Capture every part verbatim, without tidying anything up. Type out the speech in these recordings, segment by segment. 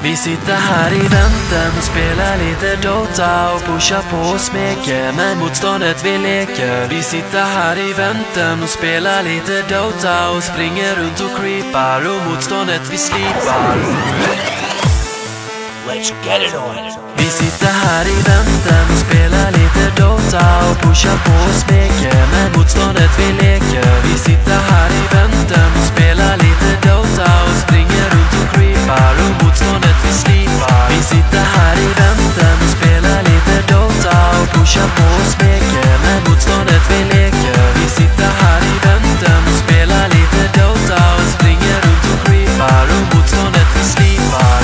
Vi sitter här i väntan och spelar lite Dota och pushar på och smeker, men motståndet vi leker. Vi sitter här i väntan och spelar lite Dota och springer runt och creepar och motståndet vi slipar. Let's get it on. Vi sitter här i väntan och spelar lite Dota och pushar på och smeker, men motståndet vi leker. Vi sitter här i väntan och spelar lite Dota och springer runt och creepar och motståndet vi slipar. Vi sitter här i väntan och spelar lite Dota och pushar på och smeker, men motståndet vi leker. Vi sitter här i väntan och spelar lite Dota och springer runt och creepar och motståndet vi slipar.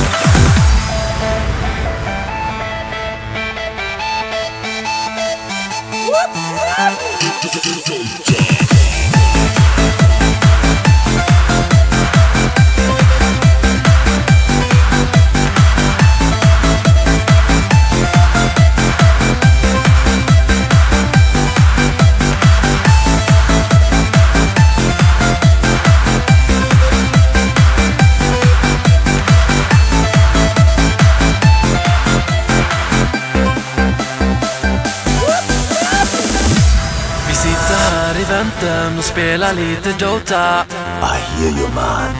Och spela lite Dota. I hear you, man.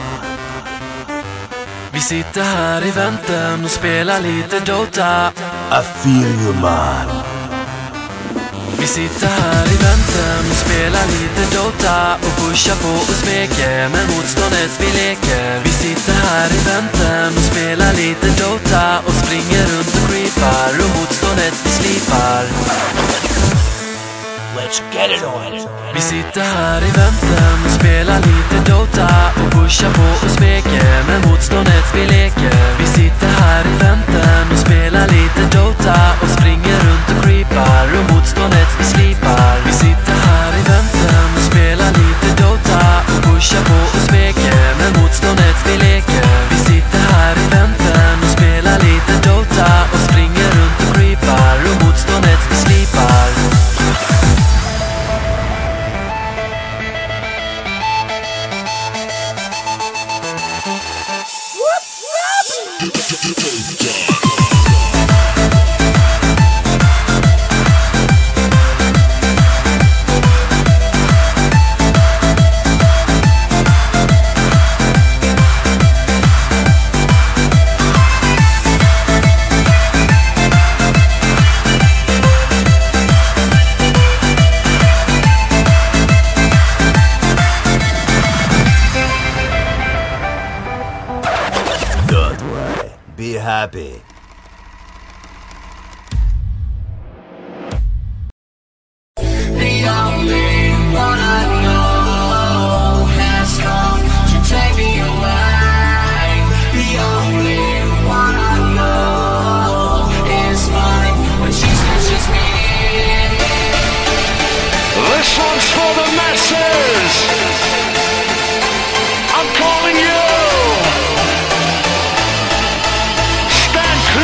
Vi sitter här i väntan och spelar lite Dota. I feel you, man. Vi sitter här i väntan och spelar lite Dota och pushar på och smeker, men motståndet vi leker. Vi sitter här i väntan och spelar lite Dota och springer runt och creepar och motståndet vi slipar. Let's get it on. Vi sitter här i väntan och spelar lite Dota och pushar på och smeker, men motståndet vi leker. Vi sitter här i väntan och spelar lite Dota och springer runt och creepar och motståndet vi slipar. Vi sitter här i väntan och spelar lite Dota och pushar på och smeker, men motståndet vi leker. Vi sitter här i väntan och spelar lite Dota och springer runt och creepar och motståndet vi slipar. Be happy. The only one I know has come to take me away. The only one I know is mine when she snatches me. This one's for the masses. I'm calling you. Stand clear.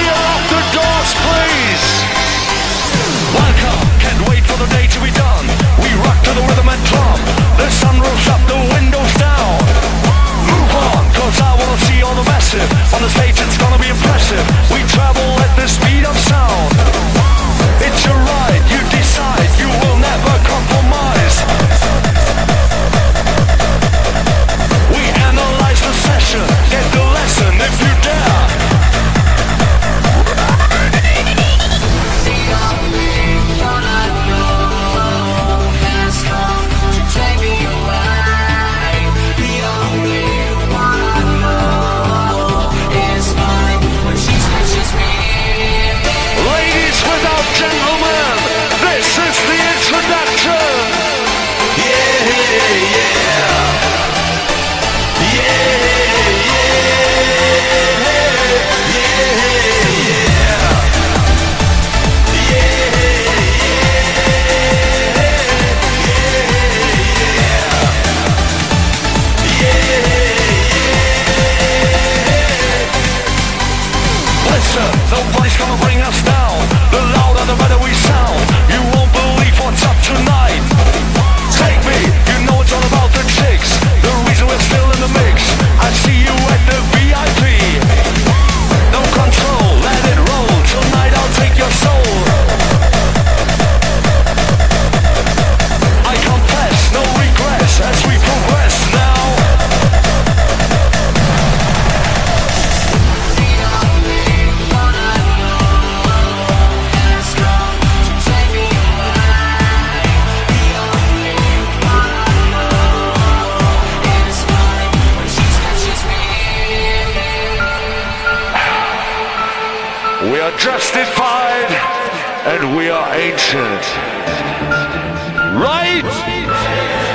We are justified and we are ancient. Right?